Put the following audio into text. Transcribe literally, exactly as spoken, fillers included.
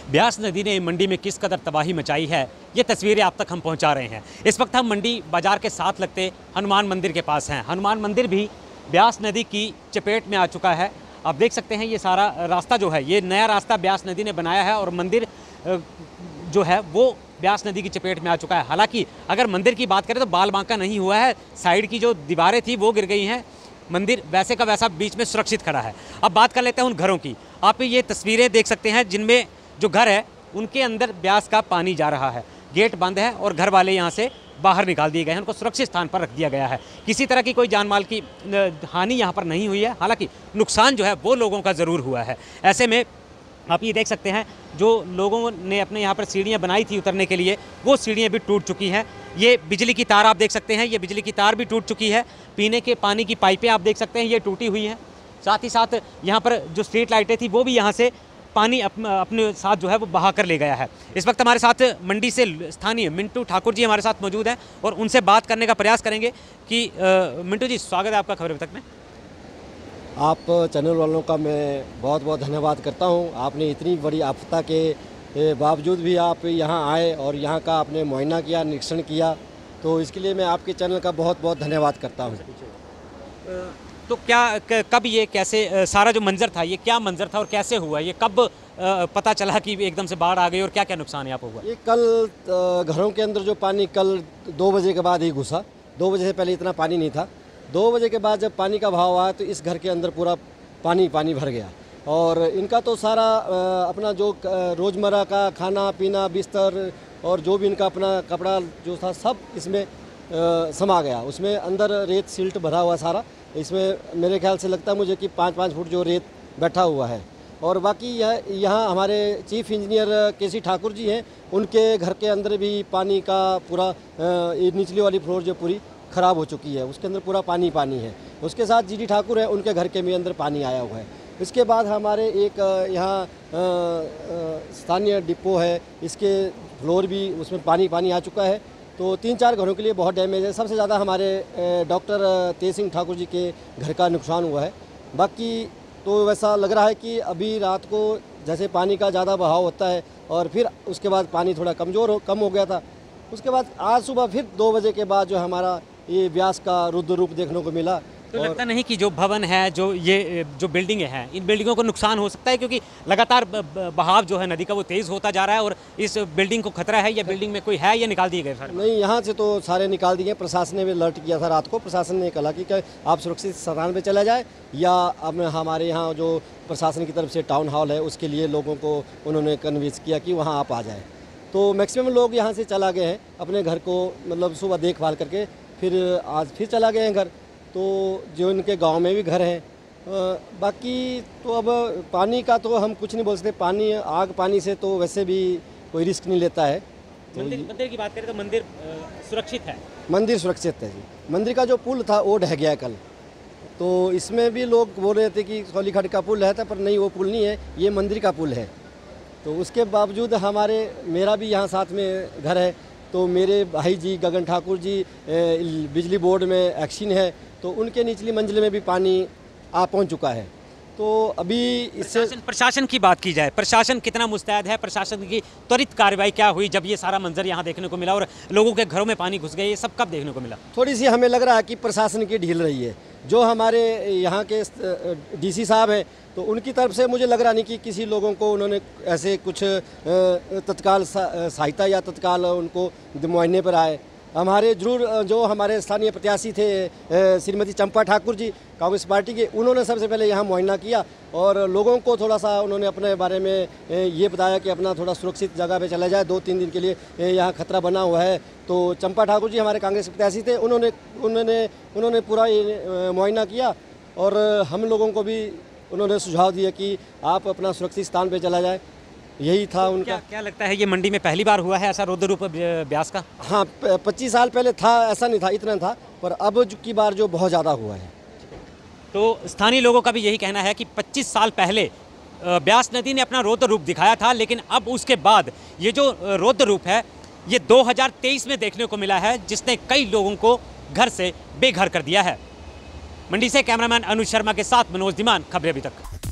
ब्यास नदी ने मंडी में किस कदर तबाही मचाई है, ये तस्वीरें आप तक हम पहुंचा रहे हैं। इस वक्त हम मंडी बाजार के साथ लगते हनुमान मंदिर के पास हैं। हनुमान मंदिर भी ब्यास नदी की चपेट में आ चुका है। आप देख सकते हैं ये सारा रास्ता जो है, ये नया रास्ता ब्यास नदी ने बनाया है और मंदिर जो है वो ब्यास नदी की चपेट में आ चुका है। हालांकि अगर मंदिर की बात करें तो बाल बांका नहीं हुआ है, साइड की जो दीवारें थी वो गिर गई हैं, मंदिर वैसे का वैसा बीच में सुरक्षित खड़ा है। अब बात कर लेते हैं उन घरों की। आप ये तस्वीरें देख सकते हैं जिनमें जो घर है उनके अंदर ब्यास का पानी जा रहा है, गेट बंद है और घर वाले यहाँ से बाहर निकाल दिए गए हैं, उनको सुरक्षित स्थान पर रख दिया गया है। किसी तरह की कोई जान माल की हानि यहाँ पर नहीं हुई है, हालांकि नुकसान जो है वो लोगों का ज़रूर हुआ है। ऐसे में आप ये देख सकते हैं जो लोगों ने अपने यहाँ पर सीढ़ियाँ बनाई थी उतरने के लिए, वो सीढ़ियाँ भी टूट चुकी हैं। ये बिजली की तार आप देख सकते हैं, ये बिजली की तार भी टूट चुकी है। पीने के पानी की पाइपें आप देख सकते हैं, ये टूटी हुई हैं। साथ ही साथ यहाँ पर जो स्ट्रीट लाइटें थी वो भी यहाँ से पानी अपने साथ जो है वो बहा कर ले गया है। इस वक्त हमारे साथ मंडी से स्थानीय मिंटू ठाकुर जी हमारे साथ मौजूद हैं और उनसे बात करने का प्रयास करेंगे कि मिंटू जी, स्वागत है आपका खबर अब तक में। आप चैनल वालों का मैं बहुत बहुत धन्यवाद करता हूं। आपने इतनी बड़ी आपदा के बावजूद भी आप यहां आए और यहां का आपने मुआयना किया, निरीक्षण किया, तो इसके लिए मैं आपके चैनल का बहुत बहुत धन्यवाद करता हूं। तो क्या कब ये कैसे सारा जो मंजर था, ये क्या मंजर था और कैसे हुआ, ये कब पता चला कि एकदम से बाढ़ आ गई और क्या क्या नुकसान यहाँ पर हुआ? ये कल घरों के अंदर जो पानी कल दो बजे के बाद ही घुसा। दो बजे से पहले इतना पानी नहीं था। दो बजे के बाद जब पानी का बहाव आया तो इस घर के अंदर पूरा पानी पानी भर गया और इनका तो सारा अपना जो रोज़मर्रा का खाना पीना, बिस्तर और जो भी इनका अपना कपड़ा जो था सब इसमें समा गया। उसमें अंदर रेत सिल्ट भरा हुआ सारा, इसमें मेरे ख्याल से लगता है मुझे कि पाँच पाँच फुट जो रेत बैठा हुआ है। और बाकी यह यहाँ हमारे चीफ इंजीनियर के सी ठाकुर जी हैं, उनके घर के अंदर भी पानी का पूरा निचली वाली फ्लोर जो पूरी ख़राब हो चुकी है, उसके अंदर पूरा पानी पानी है। उसके साथ जी डी ठाकुर है, उनके घर के भी अंदर पानी आया हुआ है। इसके बाद हमारे एक यहाँ स्थानीय डिपो है, इसके फ्लोर भी उसमें पानी पानी आ चुका है। तो तीन चार घरों के लिए बहुत डैमेज है। सबसे ज़्यादा हमारे डॉक्टर तेज सिंह ठाकुर जी के घर का नुकसान हुआ है। बाकी तो वैसा लग रहा है कि अभी रात को जैसे पानी का ज़्यादा बहाव होता है और फिर उसके बाद पानी थोड़ा कमज़ोर हो कम हो गया था। उसके बाद आज सुबह फिर दो बजे के बाद जो हमारा ये ब्यास का रुद्र रूप देखने को मिला। तो लगता नहीं कि जो भवन है, जो ये जो बिल्डिंगें हैं, इन बिल्डिंगों को नुकसान हो सकता है क्योंकि लगातार बहाव जो है नदी का वो तेज़ होता जा रहा है और इस बिल्डिंग को खतरा है, या बिल्डिंग में कोई है, या निकाल दिए गए? नहीं, यहाँ से तो सारे निकाल दिए। प्रशासन ने भी अलर्ट किया था रात को। प्रशासन ने कहा कि आप सुरक्षित स्थान पर चला जाए, या अब हमारे यहाँ जो प्रशासन की तरफ से टाउन हॉल है उसके लिए लोगों को उन्होंने कन्विंस किया कि वहाँ आप आ जाए। तो मैक्सिमम लोग यहाँ से चला गए हैं अपने घर को, मतलब सुबह देखभाल करके फिर आज फिर चला गए हैं घर। तो जो इनके गांव में भी घर हैं। बाकी तो अब पानी का तो हम कुछ नहीं बोल सकते। पानी आग पानी से तो वैसे भी कोई रिस्क नहीं लेता है। तो मंदिर मंदिर की बात करें तो मंदिर सुरक्षित है। मंदिर सुरक्षित है जी। मंदिर का जो पुल था वो ढह गया कल, तो इसमें भी लोग बोल रहे थे कि सोलीखट का पुल है था, पर नहीं, वो पुल नहीं है, ये मंदिर का पुल है। तो उसके बावजूद हमारे मेरा भी यहाँ साथ में घर है, तो मेरे भाई जी गगन ठाकुर जी बिजली बोर्ड में एक्शन है, तो उनके निचली मंजिल में भी पानी आ पहुंच चुका है। तो अभी इससे प्रशासन, प्रशासन की बात की जाए, प्रशासन कितना मुस्तैद है, प्रशासन की त्वरित कार्रवाई क्या हुई जब ये सारा मंजर यहाँ देखने को मिला और लोगों के घरों में पानी घुस गए, ये सब कब देखने को मिला? थोड़ी सी हमें लग रहा है कि प्रशासन की ढील रही है। जो हमारे यहाँ के डीसी साहब हैं, तो उनकी तरफ से मुझे लग रहा नहीं कि किसी लोगों को उन्होंने ऐसे कुछ तत्काल सहायता या तत्काल उनको मुआयने पर आए। हमारे जरूर जो हमारे स्थानीय प्रत्याशी थे श्रीमती चंपा ठाकुर जी कांग्रेस पार्टी के, उन्होंने सबसे पहले यहाँ मुआयना किया और लोगों को थोड़ा सा उन्होंने अपने बारे में ये बताया कि अपना थोड़ा सुरक्षित जगह पे चला जाए, दो तीन दिन के लिए यहाँ खतरा बना हुआ है। तो चंपा ठाकुर जी हमारे कांग्रेस प्रत्याशी थे, उन्होंने उन्होंने उन्होंने पूरा ये मुआयना किया और हम लोगों को भी उन्होंने सुझाव दिया कि आप अपना सुरक्षित स्थान पर चला जाए। यही था उनका। क्या क्या लगता है ये मंडी में पहली बार हुआ है ऐसा रुद्र रूप ब्यास का? हाँ, पच्चीस साल पहले था, ऐसा नहीं था, इतना था, पर अब की बार जो बहुत ज़्यादा हुआ है। तो स्थानीय लोगों का भी यही कहना है कि पच्चीस साल पहले ब्यास नदी ने अपना रौद्र रूप दिखाया था, लेकिन अब उसके बाद ये जो रौद्र रूप है ये दो हज़ार तेईस में देखने को मिला है, जिसने कई लोगों को घर से बेघर कर दिया है। मंडी से कैमरामैन अनुज शर्मा के साथ मनोज धीमान, खबरें अभी तक।